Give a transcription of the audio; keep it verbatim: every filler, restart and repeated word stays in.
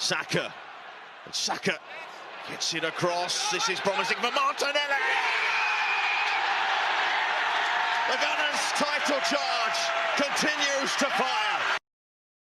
Saka. And Saka gets it across. This is promising for Martinelli. The Gunners' title charge continues to fire.